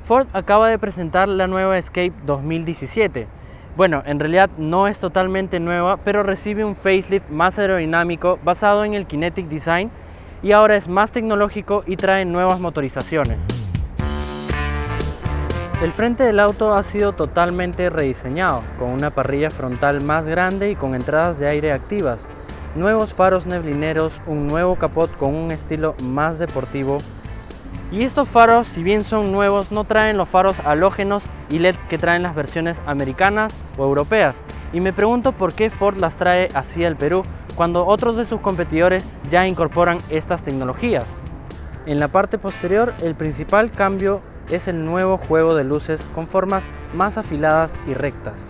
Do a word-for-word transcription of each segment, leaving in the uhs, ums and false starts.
Ford acaba de presentar la nueva Escape dos mil diecisiete. Bueno, en realidad no es totalmente nueva, pero recibe un facelift más aerodinámico basado en el Kinetic Design y ahora es más tecnológico y trae nuevas motorizaciones. El frente del auto ha sido totalmente rediseñado, con una parrilla frontal más grande y con entradas de aire activas, nuevos faros neblineros, un nuevo capot con un estilo más deportivo. Y estos faros, si bien son nuevos, no traen los faros halógenos y L E D que traen las versiones americanas o europeas. Y me pregunto por qué Ford las trae así al Perú, cuando otros de sus competidores ya incorporan estas tecnologías. En la parte posterior, el principal cambio es el nuevo juego de luces con formas más afiladas y rectas.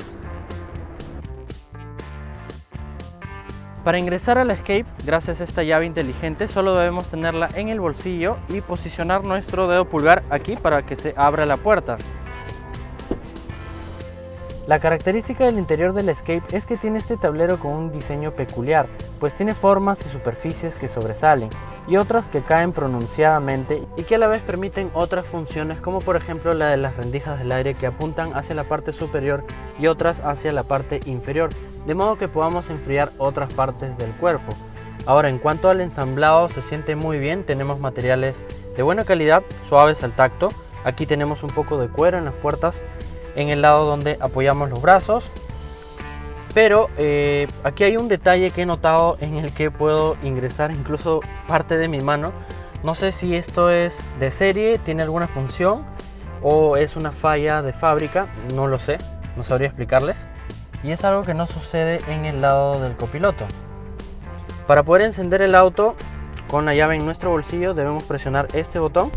Para ingresar a la Escape, gracias a esta llave inteligente, solo debemos tenerla en el bolsillo y posicionar nuestro dedo pulgar aquí para que se abra la puerta. La característica del interior del Escape es que tiene este tablero con un diseño peculiar, pues tiene formas y superficies que sobresalen y otras que caen pronunciadamente y que a la vez permiten otras funciones, como por ejemplo la de las rendijas del aire que apuntan hacia la parte superior y otras hacia la parte inferior, de modo que podamos enfriar otras partes del cuerpo. Ahora, en cuanto al ensamblado, se siente muy bien. Tenemos materiales de buena calidad, suaves al tacto. Aquí tenemos un poco de cuero en las puertas, en el lado donde apoyamos los brazos. Pero eh, aquí hay un detalle que he notado en el que puedo ingresar incluso parte de mi mano. No sé si esto es de serie, tiene alguna función o es una falla de fábrica, no lo sé, no sabría explicarles. Y es algo que no sucede en el lado del copiloto. Para poder encender el auto con la llave en nuestro bolsillo debemos presionar este botón.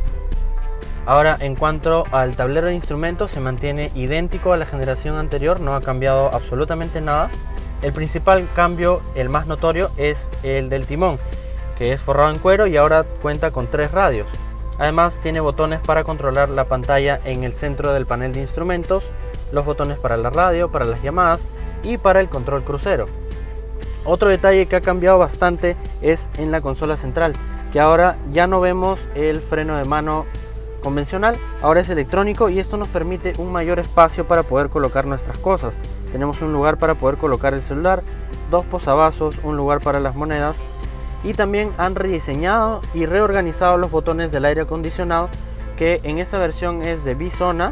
Ahora, en cuanto al tablero de instrumentos, se mantiene idéntico a la generación anterior, no ha cambiado absolutamente nada. El principal cambio, el más notorio, es el del timón, que es forrado en cuero y ahora cuenta con tres radios. Además tiene botones para controlar la pantalla en el centro del panel de instrumentos, los botones para la radio, para las llamadas y para el control crucero. Otro detalle que ha cambiado bastante es en la consola central, que ahora ya no vemos el freno de mano convencional, ahora es electrónico y esto nos permite un mayor espacio para poder colocar nuestras cosas. Tenemos un lugar para poder colocar el celular, dos posavasos, un lugar para las monedas y también han rediseñado y reorganizado los botones del aire acondicionado, que en esta versión es de bizona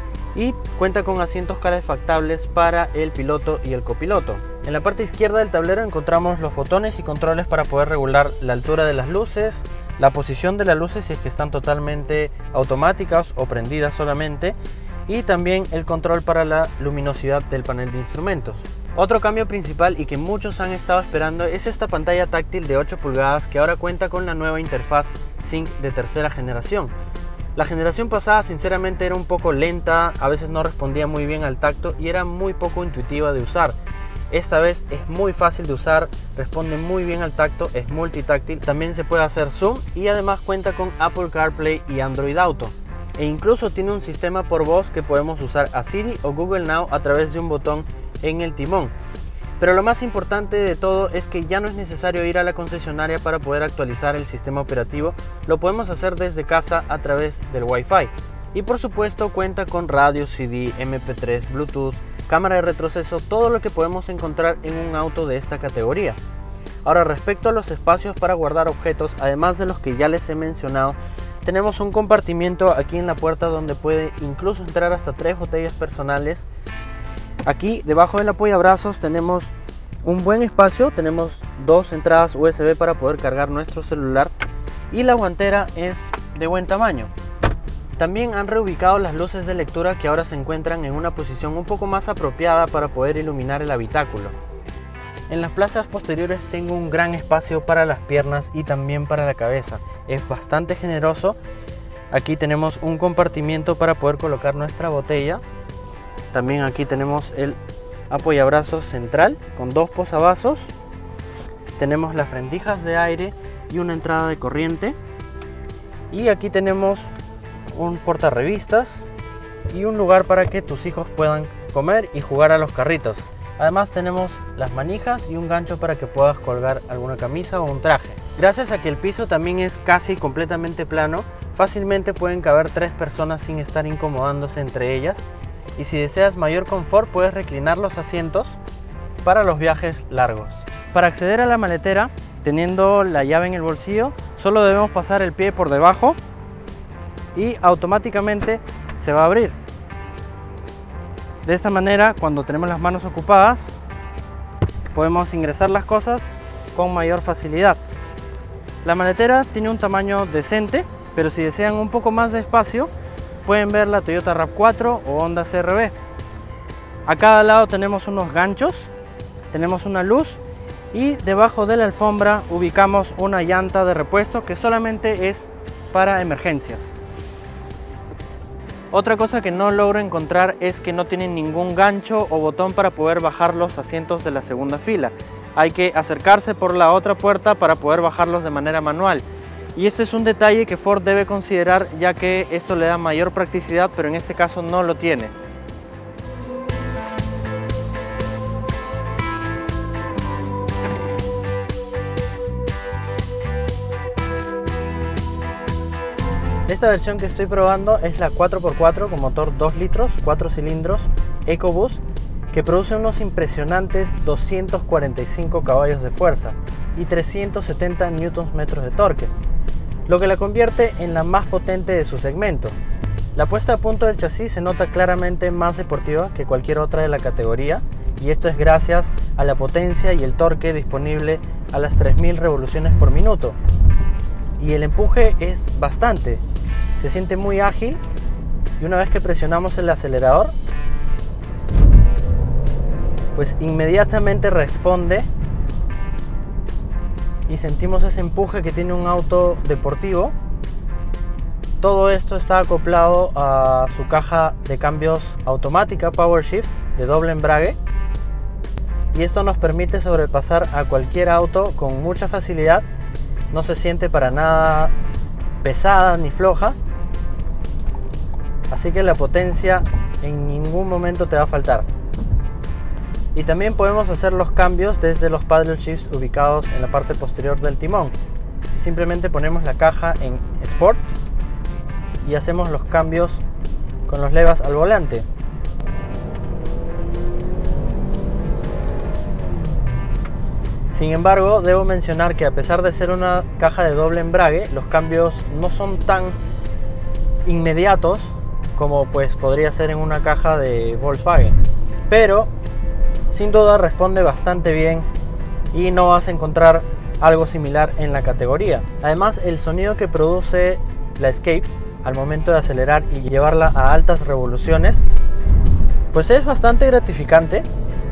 y cuenta con asientos calefactables para el piloto y el copiloto. En la parte izquierda del tablero encontramos los botones y controles para poder regular la altura de las luces, la posición de las luces si es que están totalmente automáticas o prendidas solamente, y también el control para la luminosidad del panel de instrumentos. Otro cambio principal y que muchos han estado esperando es esta pantalla táctil de ocho pulgadas que ahora cuenta con la nueva interfaz Sync de tercera generación. La generación pasada sinceramente era un poco lenta, a veces no respondía muy bien al tacto y era muy poco intuitiva de usar. Esta vez es muy fácil de usar, responde muy bien al tacto, es multitáctil, también se puede hacer zoom y además cuenta con Apple CarPlay y Android Auto. E incluso tiene un sistema por voz que podemos usar a Siri o Google Now a través de un botón en el timón. Pero lo más importante de todo es que ya no es necesario ir a la concesionaria para poder actualizar el sistema operativo, lo podemos hacer desde casa a través del Wi-Fi. Y por supuesto cuenta con radio, C D, M P tres, Bluetooth, cámara de retroceso, todo lo que podemos encontrar en un auto de esta categoría. Ahora, respecto a los espacios para guardar objetos, además de los que ya les he mencionado, tenemos un compartimiento aquí en la puerta donde puede incluso entrar hasta tres botellas personales. Aquí debajo del apoyabrazos tenemos un buen espacio, tenemos dos entradas U S B para poder cargar nuestro celular y la guantera es de buen tamaño. También han reubicado las luces de lectura que ahora se encuentran en una posición un poco más apropiada para poder iluminar el habitáculo. En las plazas posteriores tengo un gran espacio para las piernas y también para la cabeza. Es bastante generoso. Aquí tenemos un compartimiento para poder colocar nuestra botella. También aquí tenemos el apoyabrazos central con dos posavasos. Tenemos las rendijas de aire y una entrada de corriente. Y aquí tenemos un portarrevistas y un lugar para que tus hijos puedan comer y jugar a los carritos. Además tenemos las manijas y un gancho para que puedas colgar alguna camisa o un traje. Gracias a que el piso también es casi completamente plano, fácilmente pueden caber tres personas sin estar incomodándose entre ellas, y si deseas mayor confort puedes reclinar los asientos para los viajes largos. Para acceder a la maletera, teniendo la llave en el bolsillo, solo debemos pasar el pie por debajo y automáticamente se va a abrir. De esta manera, cuando tenemos las manos ocupadas, podemos ingresar las cosas con mayor facilidad. La maletera tiene un tamaño decente, pero si desean un poco más de espacio, pueden ver la Toyota RAV cuatro o Honda C R V. A cada lado tenemos unos ganchos, tenemos una luz y debajo de la alfombra ubicamos una llanta de repuesto que solamente es para emergencias. Otra cosa que no logro encontrar es que no tienen ningún gancho o botón para poder bajar los asientos de la segunda fila. Hay que acercarse por la otra puerta para poder bajarlos de manera manual. Y esto es un detalle que Ford debe considerar, ya que esto le da mayor practicidad, pero en este caso no lo tiene. Esta versión que estoy probando es la cuatro por cuatro con motor dos litros, cuatro cilindros, EcoBoost, que produce unos impresionantes doscientos cuarenta y cinco caballos de fuerza y trescientos setenta newton metros de torque, lo que la convierte en la más potente de su segmento. La puesta a punto del chasis se nota claramente más deportiva que cualquier otra de la categoría, y esto es gracias a la potencia y el torque disponible a las tres mil revoluciones por minuto. Y el empuje es bastante, se siente muy ágil, y una vez que presionamos el acelerador, pues inmediatamente responde y sentimos ese empuje que tiene un auto deportivo. Todo esto está acoplado a su caja de cambios automática Power Shift de doble embrague, y esto nos permite sobrepasar a cualquier auto con mucha facilidad. No se siente para nada pesada ni floja, así que la potencia en ningún momento te va a faltar. Y también podemos hacer los cambios desde los paddle shifts ubicados en la parte posterior del timón. Simplemente ponemos la caja en Sport y hacemos los cambios con los levas al volante. Sin embargo, debo mencionar que a pesar de ser una caja de doble embrague, los cambios no son tan inmediatos como pues podría ser en una caja de Volkswagen, pero sin duda responde bastante bien y no vas a encontrar algo similar en la categoría. Además, el sonido que produce la Escape al momento de acelerar y llevarla a altas revoluciones pues es bastante gratificante.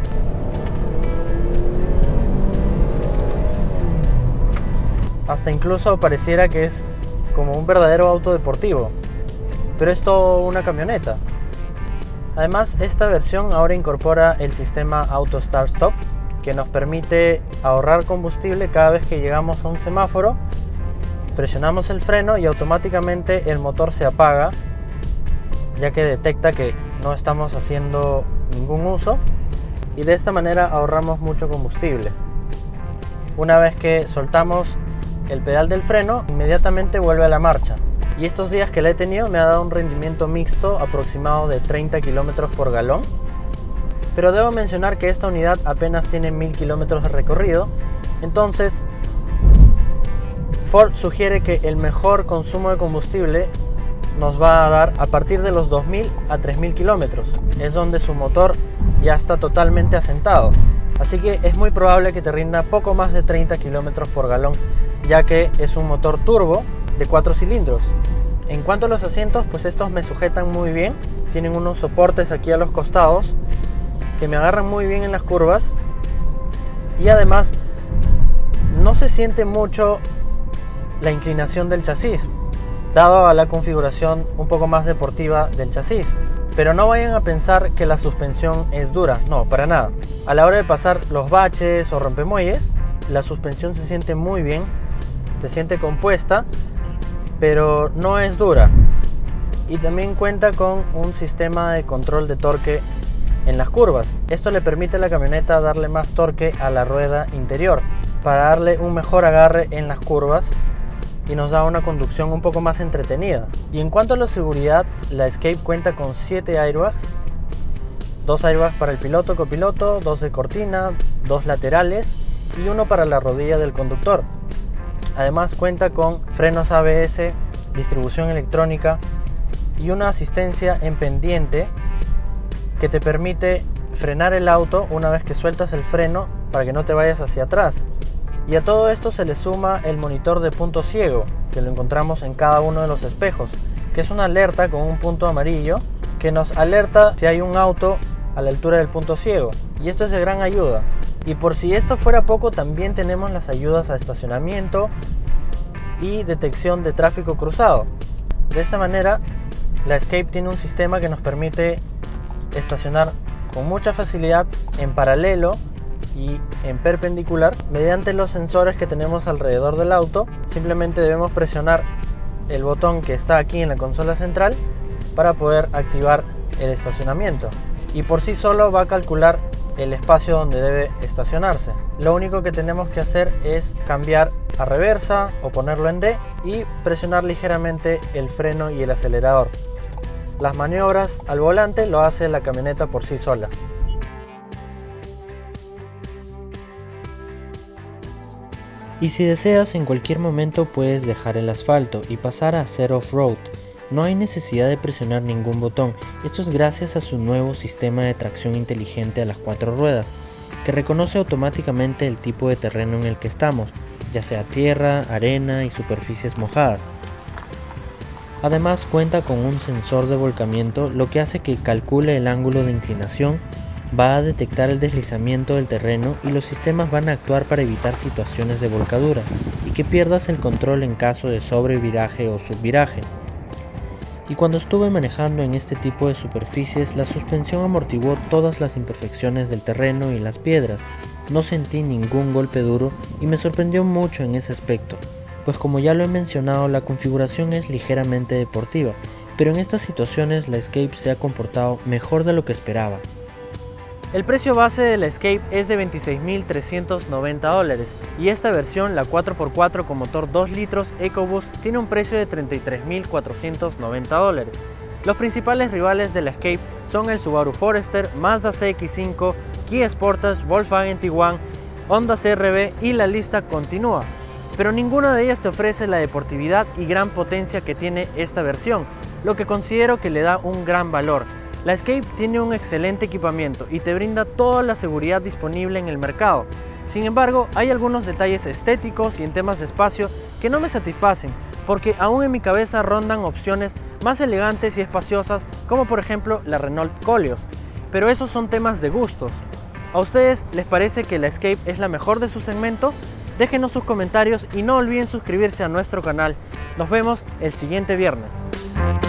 Hasta incluso pareciera que es como un verdadero auto deportivo, pero es todo una camioneta. Además, esta versión ahora incorpora el sistema Auto Start Stop, que nos permite ahorrar combustible cada vez que llegamos a un semáforo. Presionamos el freno y automáticamente el motor se apaga, ya que detecta que no estamos haciendo ningún uso, y de esta manera ahorramos mucho combustible. Una vez que soltamos el pedal del freno, inmediatamente vuelve a la marcha, y estos días que la he tenido me ha dado un rendimiento mixto aproximado de treinta kilómetros por galón. Pero debo mencionar que esta unidad apenas tiene mil kilómetros de recorrido, entonces Ford sugiere que el mejor consumo de combustible nos va a dar a partir de los dos mil a tres mil kilómetros, es donde su motor ya está totalmente asentado. Así que es muy probable que te rinda poco más de treinta kilómetros por galón, ya que es un motor turbo de cuatro cilindros. En cuanto a los asientos, pues estos me sujetan muy bien. Tienen unos soportes aquí a los costados que me agarran muy bien en las curvas, y además no se siente mucho la inclinación del chasis, dado a la configuración un poco más deportiva del chasis. Pero no vayan a pensar que la suspensión es dura, no, para nada. A la hora de pasar los baches o rompemuelles, la suspensión se siente muy bien, se siente compuesta, pero no es dura. Y también cuenta con un sistema de control de torque en las curvas. Esto le permite a la camioneta darle más torque a la rueda interior para darle un mejor agarre en las curvas y nos da una conducción un poco más entretenida. Y en cuanto a la seguridad, la Escape cuenta con siete airbags, dos airbags para el piloto, copiloto, dos de cortina, dos laterales y uno para la rodilla del conductor. Además cuenta con frenos A B S, distribución electrónica y una asistencia en pendiente que te permite frenar el auto una vez que sueltas el freno para que no te vayas hacia atrás. Y a todo esto se le suma el monitor de punto ciego, que lo encontramos en cada uno de los espejos, que es una alerta con un punto amarillo que nos alerta si hay un auto a la altura del punto ciego, y esto es de gran ayuda. Y por si esto fuera poco, también tenemos las ayudas a estacionamiento y detección de tráfico cruzado. De esta manera, la Escape tiene un sistema que nos permite estacionar con mucha facilidad en paralelo y en perpendicular mediante los sensores que tenemos alrededor del auto. Simplemente debemos presionar el botón que está aquí en la consola central para poder activar el estacionamiento, y por sí solo va a calcular el espacio donde debe estacionarse. Lo único que tenemos que hacer es cambiar a reversa o ponerlo en D y presionar ligeramente el freno y el acelerador. Las maniobras al volante lo hace la camioneta por sí sola. Y si deseas, en cualquier momento puedes dejar el asfalto y pasar a hacer off-road. No hay necesidad de presionar ningún botón. Esto es gracias a su nuevo sistema de tracción inteligente a las cuatro ruedas, que reconoce automáticamente el tipo de terreno en el que estamos, ya sea tierra, arena y superficies mojadas. Además cuenta con un sensor de volcamiento, lo que hace que calcule el ángulo de inclinación, va a detectar el deslizamiento del terreno y los sistemas van a actuar para evitar situaciones de volcadura y que pierdas el control en caso de sobreviraje o subviraje. Y cuando estuve manejando en este tipo de superficies, la suspensión amortiguó todas las imperfecciones del terreno y las piedras. No sentí ningún golpe duro y me sorprendió mucho en ese aspecto, pues como ya lo he mencionado, la configuración es ligeramente deportiva, pero en estas situaciones la Escape se ha comportado mejor de lo que esperaba. El precio base de la Escape es de veintiséis mil trescientos noventa dólares y esta versión, la cuatro por cuatro con motor dos litros EcoBoost, tiene un precio de treinta y tres mil cuatrocientos noventa dólares. Los principales rivales de la Escape son el Subaru Forester, Mazda C X cinco, Kia Sportage, Volkswagen Tiguan, Honda C R V y la lista continúa. Pero ninguna de ellas te ofrece la deportividad y gran potencia que tiene esta versión, lo que considero que le da un gran valor. La Escape tiene un excelente equipamiento y te brinda toda la seguridad disponible en el mercado. Sin embargo, hay algunos detalles estéticos y en temas de espacio que no me satisfacen, porque aún en mi cabeza rondan opciones más elegantes y espaciosas, como por ejemplo la Renault Koleos, pero esos son temas de gustos. ¿A ustedes les parece que la Escape es la mejor de su segmento? Déjenos sus comentarios y no olviden suscribirse a nuestro canal. Nos vemos el siguiente viernes.